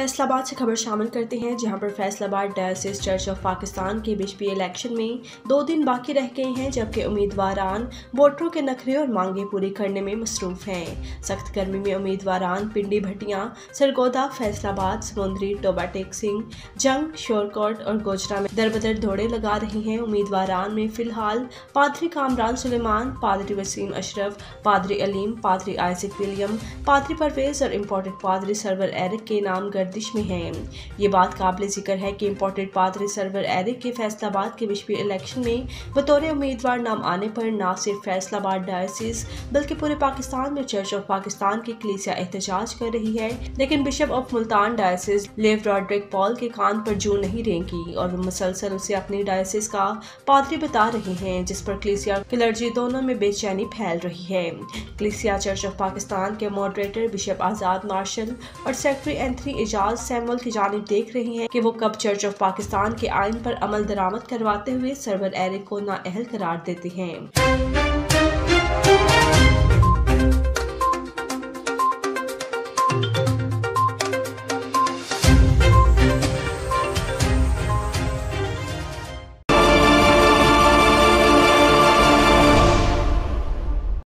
फैसलाबाद से खबर शामिल करते हैं, जहां पर Faisalabad diocese church of Pakistan के बिशपी इलेक्शन में 2 दिन बाकी रह गए हैं, जबकि उम्मीदवारान वोटरों के नखरे और मांगे पूरी करने में मसरूफ हैं। सख्त गर्मी में उम्मीदवारान पिंडी भटियां, सरगोदा, फैसलाबाद, समुंदरी, टोबा टेक सिंह, जंग, शोरकोट और गोजरा में दरबदर दौड़े लगा रहे हैं। उम्मीदवारान में फिलहाल पादरी कामरान सुलेमान, पादरी वसीम अशरफ, पादरी अलीम, पादरी आइजक विलियम, पादरी परवेज और इम्पोर्टेड पादरी सरवर एरिक के नाम गर्दिश में हैं। ये बात काबिल जिक्र है कि इम्पोर्टेड पादरी सरवर एरिक के फैसलाबाद के बिशपी इलेक्शन में बतौर उम्मीदवार नाम आने पर न सिर्फ फैसलाबाद डायोसिस बल्कि पूरे पाकिस्तान में चर्च ऑफ पाकिस्तान की कलीसिया एहतजाज कर रही है, लेकिन बिशप ऑफ मुल्तान डायोसिस लेव रॉड्रिक पॉल के कान पर जूं नहीं रेंगी और वो मुसलसल उसे अपनी डायोसिस का पादरी बता रहे हैं, जिस पर कलीसिया क्लर्जी दोनों में बेचैनी फैल रही है। कलीसिया चर्च ऑफ पाकिस्तान के मॉडरेटर बिशप आजाद मार्शल और सेक्रेटरी एंथनी एजाज सैमुअल की जानिब देख रहे हैं कि वो कब चर्च ऑफ पाकिस्तान के आइन पर अमल दरामद करवाते हुए सरवर एरिक को नाअहल करार देते हैं।